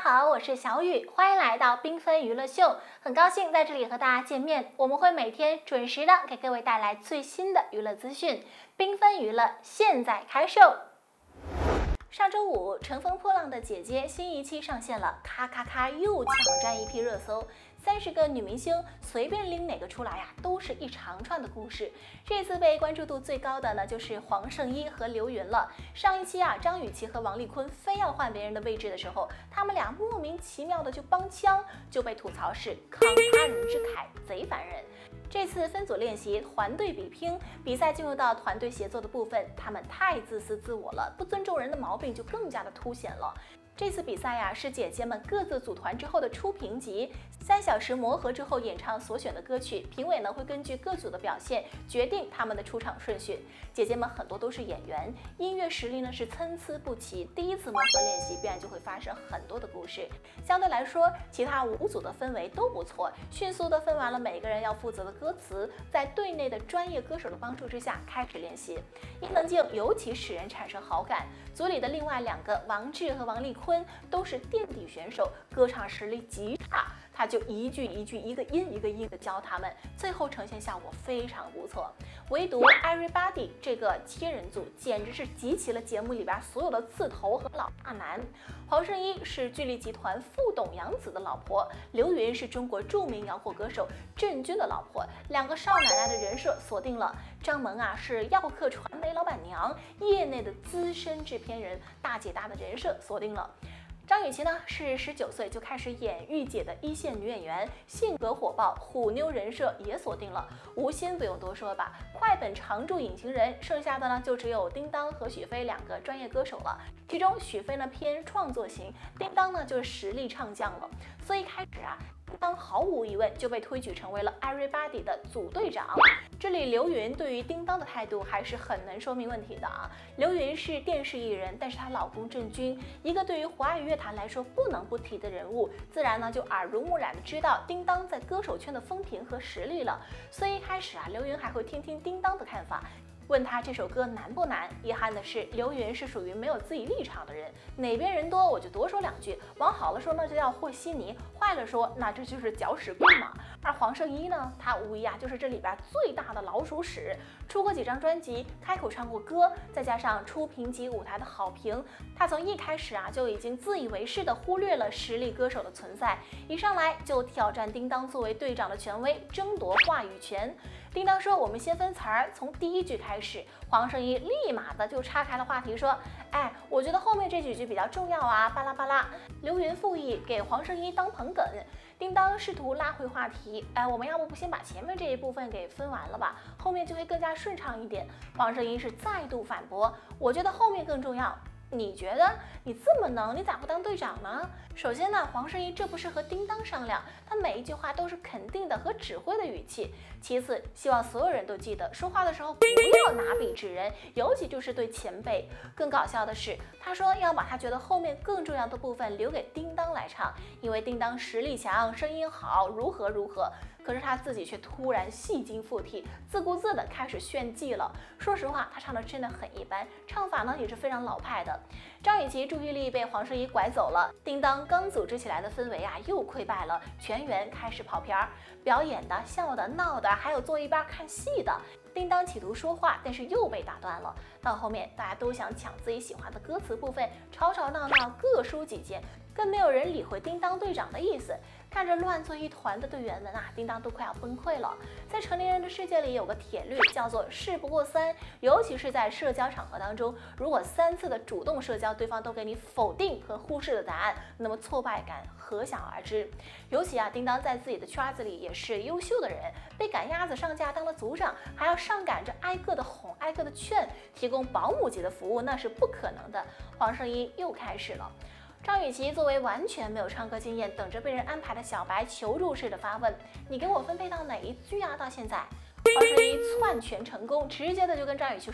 好，我是小雨，欢迎来到缤纷娱乐秀，很高兴在这里和大家见面。我们会每天准时的给各位带来最新的娱乐资讯。缤纷娱乐现在开售。上周五，乘风破浪的姐姐新一期上线了，咔咔咔又抢占一批热搜。30个女明星随便拎哪个出来呀，都是一长串的故事。这次被关注度最高的呢，就是黄圣依和刘芸了。上一期啊，张雨绮和王丽坤非要换别人的位置的时候，他们俩莫名其妙的就帮腔，就被吐槽是慷他人之慨，贼烦人。这次分组练习，团队比拼，比赛进入到团队协作的部分，他们太自私自我了，不尊重人的毛病就更加的凸显了。这次比赛呀，是姐姐们各自组团之后的初评级，3小时磨合之后演唱所选的歌曲，评委呢会根据各组的表现决定他们的出场顺序。姐姐们很多都是演员，音乐实力呢是参差不齐，第一次磨合练习必然就会发生很多的故事。相对来说，其他5组的氛围都不错，迅速的分完了每个人要负责的歌词，在队内的专业歌手的帮助之下开始练习。伊能静尤其使人产生好感，组里的另外2个王志和王丽坤都是垫底选手，歌唱实力极差，他就一句一句一个音一个音的教他们，最后呈现效果非常不错。唯独 Everybody 这个7人组简直是集齐了节目里边所有的刺头和老大难。黄圣依是巨力集团副董杨紫的老婆，刘芸是中国著名摇滚歌手郑钧的老婆，2个少奶奶的人设锁定了。张萌啊是耀客传媒老板娘，业内的资深制片人，大姐大的人设锁定了。张雨绮呢是19岁就开始演御姐的1线女演员，性格火爆，虎妞人设也锁定了。吴昕不用多说吧，快本常驻隐形人，剩下的呢就只有叮当和许飞2个专业歌手了。其中许飞呢偏创作型，叮当呢就是实力唱将了。所以开始啊，叮当毫无疑问就被推举成为了 Everybody 的组队长。这里刘芸对于叮当的态度还是很能说明问题的啊。刘芸是电视艺人，但是她老公郑钧，一个对于华语乐坛来说不能不提的人物，自然呢就耳濡目染的知道叮当在歌手圈的风评和实力了。所以一开始啊，刘芸还会听听叮当的看法，问他这首歌难不难。遗憾的是，刘芸是属于没有自己立场的人，哪边人多我就多说2句，往好了说那就叫和稀泥，坏了说那这就是搅屎棍嘛。而黄圣依呢，她无疑啊就是这里边最大的老鼠屎，出过几张专辑，开口唱过歌，再加上初评级舞台的好评，她从一开始啊就已经自以为是的忽略了实力歌手的存在，一上来就挑战叮当作为队长的权威，争夺话语权。叮当说我们先分词儿，从第1句开始，黄圣依立马的就岔开了话题说，哎，我觉得后面这几句比较重要啊，巴拉巴拉。刘芸附议给黄圣依当捧哏，叮当试图拉回话题，哎，我们要不先把前面这一部分给分完了吧，后面就会更加顺畅一点。黄圣依是再度反驳，我觉得后面更重要。你觉得你这么能，你咋不当队长呢？首先呢，黄圣依这不是和叮当商量，他每一句话都是肯定的和指挥的语气。其次，希望所有人都记得，说话的时候不要拿笔指人，尤其就是对前辈。更搞笑的是，他说要把他觉得后面更重要的部分留给叮当来唱，因为叮当实力强，声音好，如何如何。可是他自己却突然戏精附体，自顾自的开始炫技了。说实话，他唱的真的很一般，唱法呢也是非常老派的。张雨绮注意力被黄圣依拐走了，叮当刚组织起来的氛围啊又溃败了，全员开始跑偏儿，表演的、笑的、闹的，还有坐一边看戏的。叮当企图说话，但是又被打断了。到后面大家都想抢自己喜欢的歌词部分，吵吵闹闹各抒己见，更没有人理会叮当队长的意思。看着乱作一团的队员们啊，叮当都快要崩溃了。在成年人的世界里有个铁律，叫做事不过3，尤其是在社交场合当中，如果3次的主动社交对方都给你否定和忽视的答案，那么挫败感可想而知。尤其啊，叮当在自己的圈子里也是优秀的人，被赶鸭子上架当了组长，还要上赶着挨个的哄，挨个的劝，提供保姆级的服务，那是不可能的。黄圣依又开始了。张雨绮作为完全没有唱歌经验，等着被人安排的小白，求助式的发问：“你给我分配到哪一句啊？到现在。”黄圣依篡权成功，直接的就跟张雨绮说：“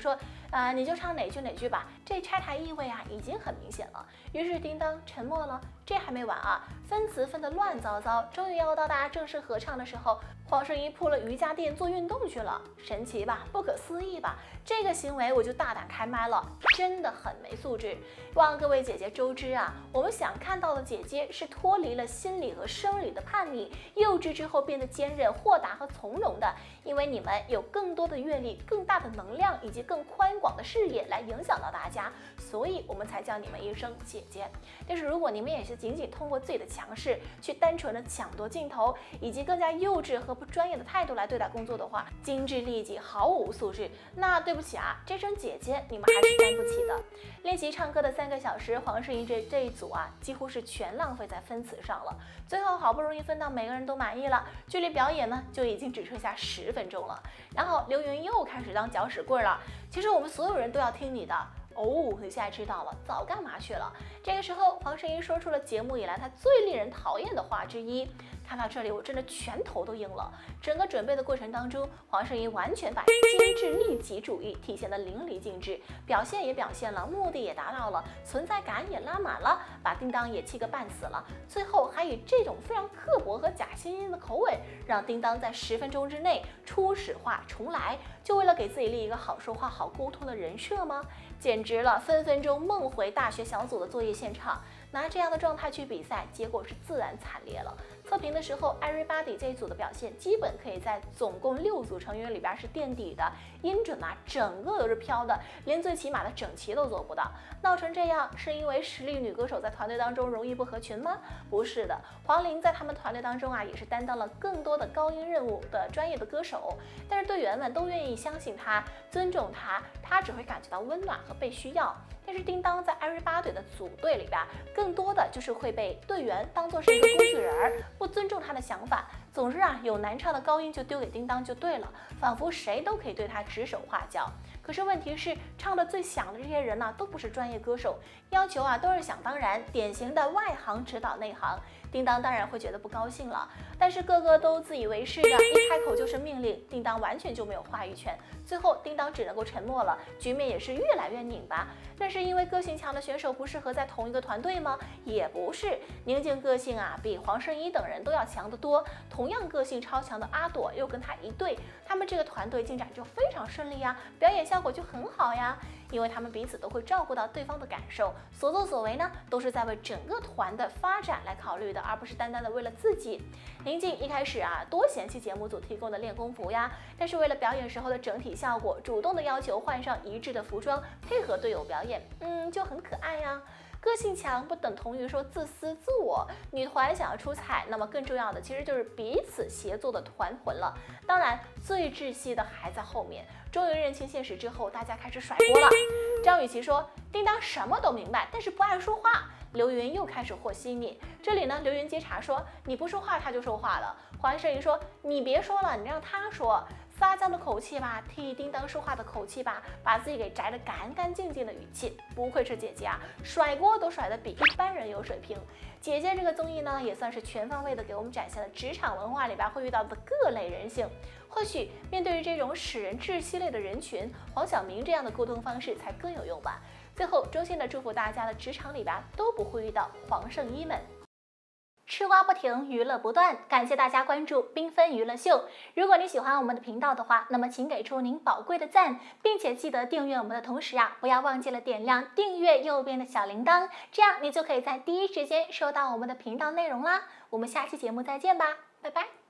你就唱哪句吧。这拆台意味啊已经很明显了。于是叮当沉默了。这还没完啊，分词分得乱糟糟，终于要到大家正式合唱的时候，黄圣依铺了瑜伽垫做运动去了，神奇吧？不可思议吧？这个行为我就大胆开麦了，真的很没素质。望各位姐姐周知啊，我们想看到的姐姐是脱离了心理和生理的叛逆、幼稚之后变得坚韧、豁达和从容的，因为你们有更多的阅历、更大的能量以及更宽广的视野来影响到大家，所以我们才叫你们一声姐姐。但是如果你们也是仅仅通过自己的强势去单纯的抢夺镜头，以及更加幼稚和不专业的态度来对待工作的话，精致利己，毫无素质，那对不起啊，这声姐姐你们还是担不起的。练习唱歌的3个小时，黄圣依这一组啊，几乎是全浪费在分词上了。最后好不容易分到每个人都满意了，距离表演呢就已经只剩下10分钟了。然后刘芸又开始当搅屎棍了。其实我们所有人都要听你的。哦，你现在知道了，早干嘛去了？这个时候，黄圣依说出了节目以来她最令人讨厌的话之一。看到这里，我真的拳头都硬了。整个准备的过程当中，黄圣依完全把精致利己主义体现得淋漓尽致，表现也表现了，目的也达到了，存在感也拉满了，把叮当也气个半死了。最后还以这种非常刻薄和假惺惺的口吻，让叮当在10分钟之内初始化重来，就为了给自己立一个好说话、好沟通的人设吗？简直了，分分钟梦回大学小组的作业现场。拿这样的状态去比赛，结果是自然惨烈了。测评的时候 ，Everybody 这一组的表现基本可以在总共6组成员里边是垫底的，音准啊整个都是飘的，连最起码的整齐都做不到。闹成这样，是因为实力女歌手在团队当中容易不合群吗？不是的，黄龄在他们团队当中啊，也是担当了更多的高音任务的专业的歌手。但是队员们都愿意相信她，尊重她，她只会感觉到温暖和被需要。但是叮当在Everybody的组队里边，更多的就是会被队员当作是一个工具人，不尊重他的想法。总之啊，有难唱的高音就丢给叮当就对了，仿佛谁都可以对他指手画脚。可是问题是，唱的最响的这些人呢，都不是专业歌手，要求啊都是想当然，典型的外行指导内行。叮当当然会觉得不高兴了，但是个个都自以为是的，一开口就是命令，叮当完全就没有话语权。最后，叮当只能够沉默了，局面也是越来越拧巴。那是因为个性强的选手不适合在同一个团队吗？也不是，宁静个性啊比黄圣依等人都要强得多。同样个性超强的阿朵又跟他一对，他们这个团队进展就非常顺利呀，表演效果就很好呀。因为他们彼此都会照顾到对方的感受，所作所为呢，都是在为整个团的发展来考虑的，而不是单单的为了自己。宁静一开始啊，多嫌弃节目组提供的练功服呀，但是为了表演时候的整体效果，主动的要求换上一致的服装，配合队友表演，就很可爱呀。个性强不等同于说自私自我，女团想要出彩，那么更重要的其实就是彼此协作的团魂了。当然，最窒息的还在后面。终于认清现实之后，大家开始甩锅了。张雨绮说：“叮当什么都明白，但是不爱说话。”刘芸又开始和稀泥。这里呢，刘芸接茬说：“你不说话，他就说话了。”黄圣依说：“你别说了，你让他说。”撒娇的口气吧，替叮当说话的口气吧，把自己给摘得干干净净的语气，不愧是姐姐啊，甩锅都甩得比一般人有水平。姐姐这个综艺呢，也算是全方位的给我们展现了职场文化里边会遇到的各类人性。或许面对于这种使人窒息类的人群，黄晓明这样的沟通方式才更有用吧。最后，衷心的祝福大家的职场里边都不会遇到黄圣依们。吃瓜不停，娱乐不断，感谢大家关注缤纷娱乐秀。如果你喜欢我们的频道的话，那么请给出您宝贵的赞，并且记得订阅我们的同时啊，不要忘记了点亮订阅右边的小铃铛，这样你就可以在第一时间收到我们的频道内容啦。我们下期节目再见吧，拜拜。